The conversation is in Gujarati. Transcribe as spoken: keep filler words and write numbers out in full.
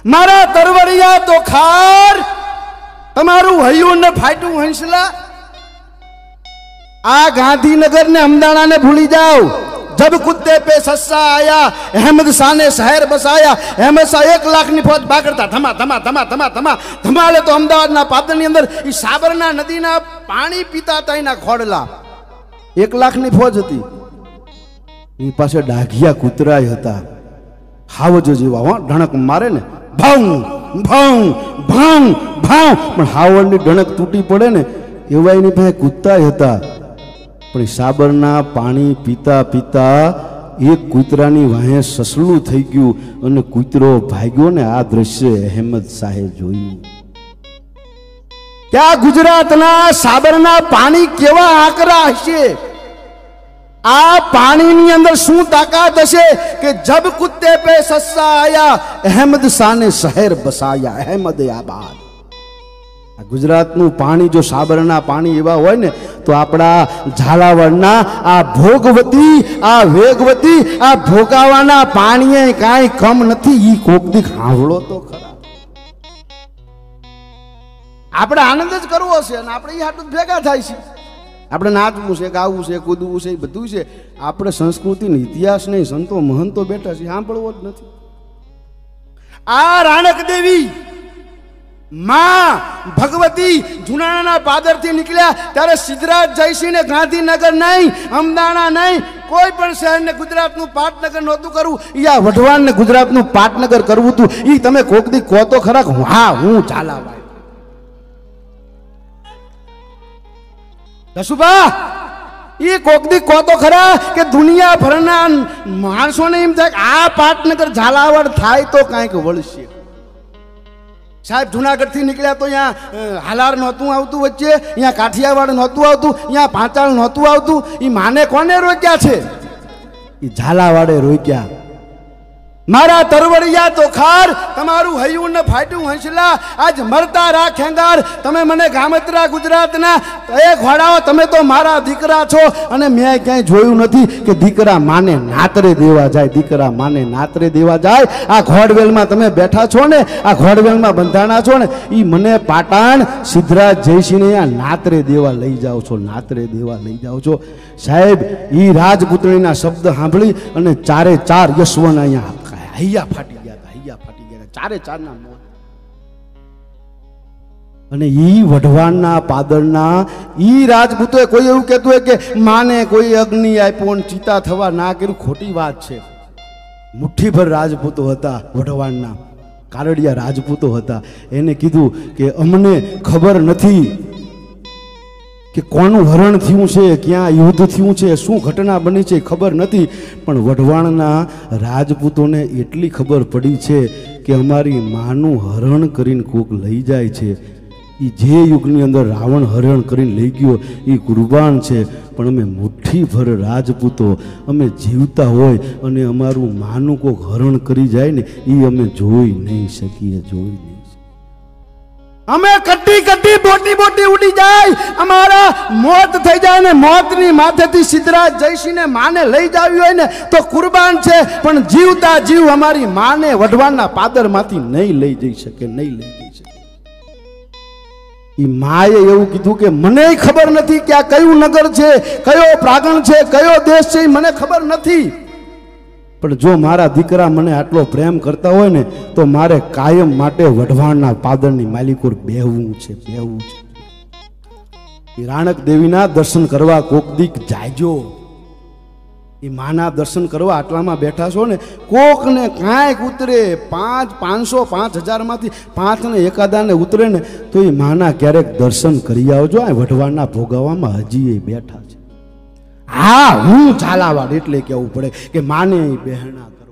मारा तरवरिया तो खार तमारू हयू ने फाटू हंसला। आ गांधीनगर ने अमदाना ने भूली जाओ। जब कुत्ते पे सस्सा आया अहमद शाह ने शहर बसाया। अहमद शाह एक लाख ની ફોજ ભાગરતા ધમા ધમા ધમા ધમા ધમા ધમાલે તો અમદાવાદના પાદરની અંદર ઈ સાબરના નદીના પાણી પીતા હતા એના ખોડલા। એક લાખ ની ફોજ હતી ઈ પાસે ડાઘિયા કૂતરાય હતા હાવજો જેવા હો ઢણક મારે ને ભાઉ ભાઉ ભાઉ ભાઉ પણ હાવડની ઢણક તૂટી પડે ને એવા એની પાસે કૂતરાય હતા। પણ સાબરના પાણી પીતા પીતા એક કૂતરાની વાહે સસલું થઈ ગયું અને કૂતરો ભાગ્યો ને આ દ્રશ્ય અહેમદ શાહે જોયું। क्या गुजरातना साबरना पानी केवा आकरा हशे। आ पानी नी अंदर शू ताकत हशे कि जब कुत्ते पे सस्सा आया अहमद शाह ने शहर बसाया अहमदाबाद। गुजरातનું પાણી જો સાબરના પાણી એવા હોય ને તો આપણા ઝાલાવાડના આ ભોગવતી આ વેગવતી આ ભોગાવાના પાણીએ કાંઈ કમ નથી। ઈ કોકદી ખાવડો તો ખરા। આપણે આનંદ જ કરવો છે અને આપણે ઈ હાટું ભેગા થાય છે। આપણે નાચવું છે ગાવું છે કૂદવું છે બધું છે। આપણે સંસ્કૃતિનો ઇતિહાસ નહીં સંતો મહંતો બેઠા છે સાંભળવો જ નથી। આ રાણક દેવી मां भगवती जुनाना पादर थी निकलिया त्यारे सिद्धराज जयसिंह ने गांधीनगर नहीं अमदाना नहीं कोई पण शहर ने गुजरात नु पाटनगर नहोतुं करवुं या वढवाण ने गुजरात नु पाटनगर करवुं तु। ई तमे कोक दी को तो खरा हां हूं झालावाड़ दसुबा ई कोक दी को तो खरा के दुनिया भરના माणसोने एम थाय आ पाटनगर झालावाड़ थाय तो कांईक वळશે। साहेब जूनागढ़ थी निकलिया तो यहाँ हालार नहोतुं आवतुं वच्चे यहाँ काठियावाड़ नहोतुं आवतुं यहाँ पांचाल नहोतुं आवतुं। ई माने कोने रोक्या छे ई झालावाड़े रोक्या। मारा तरवरिया तो खार तमारू हयू ने फाट्યું हंसला। आज मरता रा खेंगार तमे मने गामत्रा गुजरातना ए घोड़ाओ तमे तो मारा दीकरा छो। अने मैं क्यां जोयुं नथी के दीकरा माने नातरे देवा जाय दीकरा माने नातरे देवा जाय। आ घोड़वेल में तमे बैठा छो ने आ घोड़वेल में बंधाणा छो ने ई मने पाटण सिद्धराज जयसिंह ने आ नातरे देवा लई जाओ छो नातरे देवा लई जाओ छो। साहेब ई राजपुत्रीना शब्द सांभળી અને चारे चार यशवंत અહીંયા हૈયા फाटी गया था हૈયા फाटी गया था चारे चार ना मोत। અને ઈ વઢવાણના પાદરના ઈ રાજપૂતોએ કોઈ એવું કહેતું હોય કે માને કોઈ અગ્નિ આપ્યો ને ચિતા થવા ના કર્યું ખોટી વાત છે। મુઠ્ઠીભર રાજપૂતો હતા વઢવાણના કારડિયા રાજપૂતો હતા। એને કીધું કે અમને ખબર નથી કે કોનું હરણ થયું છે ક્યાં યુદ્ધ થયું છે શું ઘટના બની છે ખબર નથી। પણ વઢવાણના રાજપૂતોને એટલી ખબર પડી છે કે અમારી માનું હરણ કરીને કોક લઈ જાય છે। એ જે યુગની અંદર રાવણ હરણ કરીને લઈ ગયો એ કુરબાન છે। પણ અમે મુઠ્ઠીભર રાજપૂતો અમે જીવતા હોય અને અમારું માનું કોક હરણ કરી જાય ને એ અમે જોઈ નહીં શકીએ જોઈ નહીં। અમે કટ્ટી કટ્ટી બોટી બોટી ઉડી જાય અમારા મોત થઈ જાય ને મોતની માથેથી સિद्धરાજ જયસિંહ ને માને લઈ જાવી હોય ને તો કુરબાન છે। પણ જીવતા જીવ અમારી માને વઢવાણના પાદરમાંથી નહીં લઈ જઈ શકે નહીં લઈ જઈ શકે। ई माए એવું કીધું કે મને ખબર નથી કે આ કયું નગર છે કયો પ્રાંગણ છે કયો દેશ છે મને ખબર નથી। પણ જો મારા દીકરા મને આટલો પ્રેમ કરતા હોય ને તો મારે કાયમ માટે વઢવાણના પાદરની માલિકોર બેહવું છે બેહવું છે। એ રાણક દેવીના દર્શન કરવા કોક દીક જાયજો। એ માના દર્શન કરવા આટલામાં બેઠા છો ને કોક ને કાંઈક ઉતરે પાંચ પાંચસો પાંચ હજાર માંથી પાંચ ને એકાદાને ઉતરે ને તો એ માના ક્યારેક દર્શન કરી આવજો। આ વઢવાણના ભોગાવામાં હજી એ બેઠા છે। हाँ हूँ झालावाड़ एटले केवुं पड़े कि माने बहना।